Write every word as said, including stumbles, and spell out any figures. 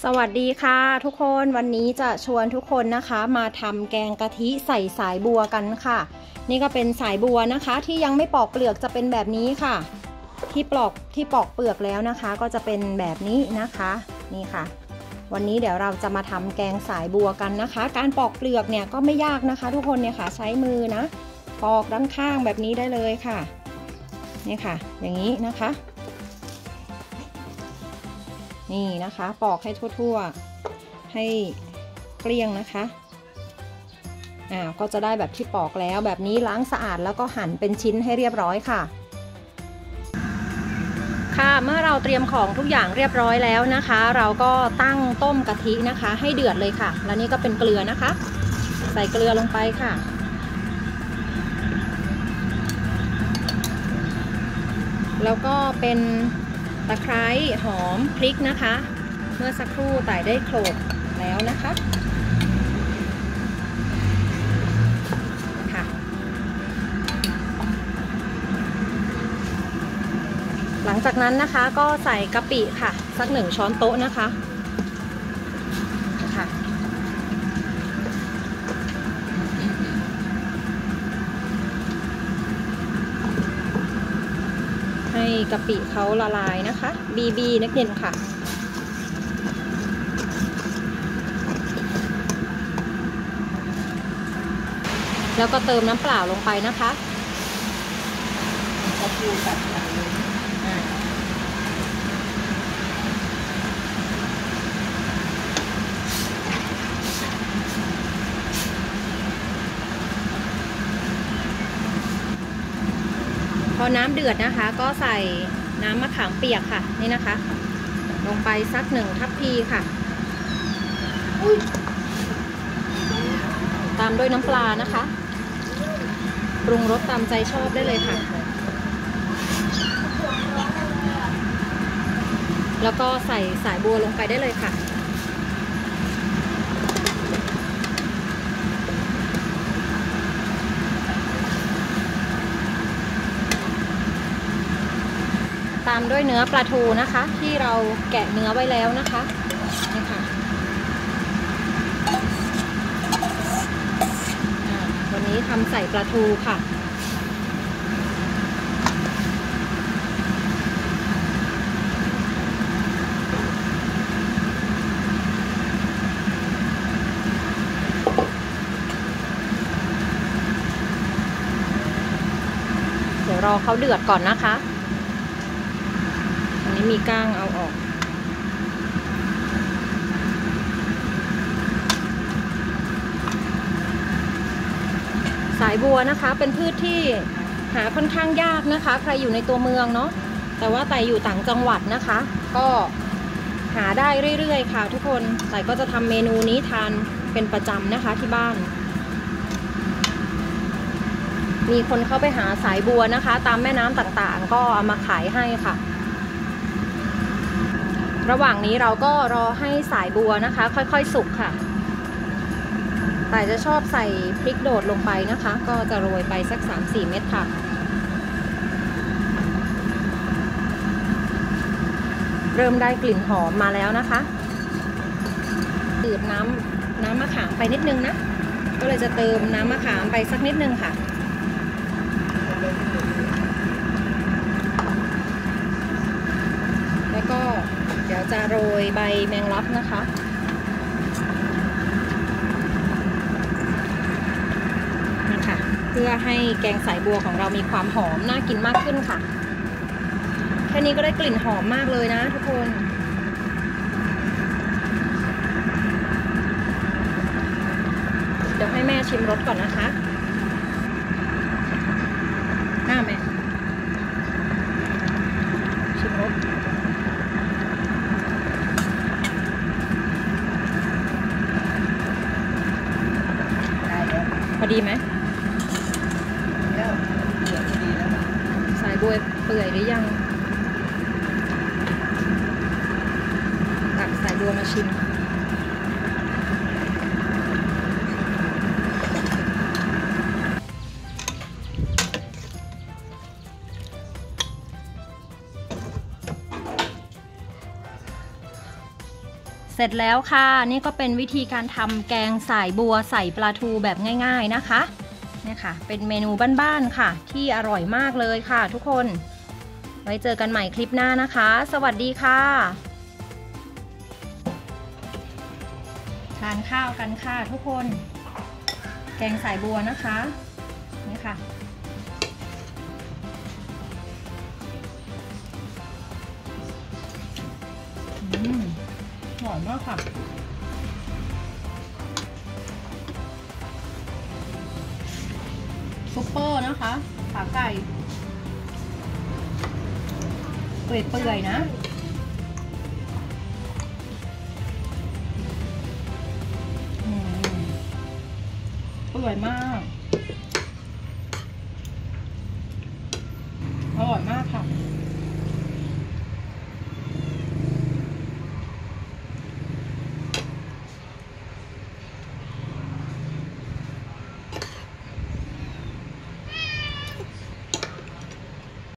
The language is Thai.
สวัสดีค่ะทุกคนวันนี้จะชวนทุกคนนะคะมาทำแกงกะทิใส่สายบัวกันค่ะนี่ก็เป็นสายบัวนะคะที่ยังไม่ปอกเปลือกจะเป็นแบบนี้ค่ะที่ปลอกที่ปอกเปลือกแล้วนะคะก็จะเป็นแบบนี้นะคะนี่ค่ะวันนี้เดี๋ยวเราจะมาทำแกงสายบัวกันนะคะการปอกเปลือกเนี่ยก็ไม่ยากนะคะทุกคนเนี่ยค่ะใช้มือนะปอกด้านข้างแบบนี้ได้เลยค่ะนี่ค่ะอย่างนี้นะคะนี่นะคะปอกให้ทั่วๆให้เกลี้ยงนะคะอ่าก็จะได้แบบที่ปอกแล้วแบบนี้ล้างสะอาดแล้วก็หั่นเป็นชิ้นให้เรียบร้อยค่ะค่ะเมื่อเราเตรียมของทุกอย่างเรียบร้อยแล้วนะคะเราก็ตั้งต้มกะทินะคะให้เดือดเลยค่ะแล้วนี่ก็เป็นเกลือนะคะใส่เกลือลงไปค่ะแล้วก็เป็นตะไคร้หอมพริกนะคะเมื่อสักครู่ไต่ได้โขลกแล้วนะคะค่ะหลังจากนั้นนะคะก็ใส่กะปิค่ะสักหนึ่งช้อนโต๊ะนะคะค่ะให้กะปิเขาละลายนะคะบีบีนักเรียนค่ะแล้วก็เติมน้ำเปล่าลงไปนะคะพอพูดแบบนี้พอน้ำเดือดนะคะก็ใส่น้ำมะขามเปียกค่ะนี่นะคะลงไปสักหนึ่งทัพพีค่ะตามด้วยน้ำปลานะคะปรุงรสตามใจชอบได้เลยค่ะแล้วก็ใส่สายบัวลงไปได้เลยค่ะตามด้วยเนื้อปลาทูนะคะที่เราแกะเนื้อไว้แล้วนะคะนี่ค่ะวันนี้ทำใส่ปลาทูค่ะเดี๋ยวรอเขาเดือดก่อนนะคะอันนี้มีก้างเอาออกสายบัวนะคะเป็นพืชที่หาค่อนข้างยากนะคะใครอยู่ในตัวเมืองเนาะแต่ว่าแต่อยู่ต่างจังหวัดนะคะก็หาได้เรื่อยๆค่ะทุกคนแต่ก็จะทำเมนูนี้ทานเป็นประจำนะคะที่บ้านมีคนเข้าไปหาสายบัวนะคะตามแม่น้ำต่างๆก็เอามาขายให้ค่ะระหว่างนี้เราก็รอให้สายบัวนะคะค่อยๆสุกค่ะแต่จะชอบใส่พริกโดดลงไปนะคะก็จะโรยไปสัก สามถึงสี่ เม็ดค่ะเริ่มได้กลิ่นหอมมาแล้วนะคะดื่มน้ำน้ำมะขามไปนิดนึงนะก็เลยจะเติมน้ำมะขามไปสักนิดนึงค่ะแล้วก็เดี๋ยวจะโรยใบแมงลักนะคะนะคะเพื่อให้แกงสายบัวของเรามีความหอมน่ากินมากขึ้นค่ะแค่นี้ก็ได้กลิ่นหอมมากเลยนะทุกคนเดี๋ยวให้แม่ชิมรสก่อนนะคะน่าแม่ชิมรสพอดีไหมสายบัวเปื่อยหรือยังตักสายบัวมาชิมเสร็จแล้วค่ะนี่ก็เป็นวิธีการทำแกงสายบัวใส่ปลาทูแบบง่ายๆนะคะเนี่ยค่ะเป็นเมนูบ้านๆค่ะที่อร่อยมากเลยค่ะทุกคนไว้เจอกันใหม่คลิปหน้านะคะสวัสดีค่ะทานข้าวกันค่ะทุกคนแกงสายบัวนะคะนี่ค่ะอืมอร่อยมากค่ะซุปเปอร์นะคะขาไก่เปื่อยๆนะเปื่อยมาก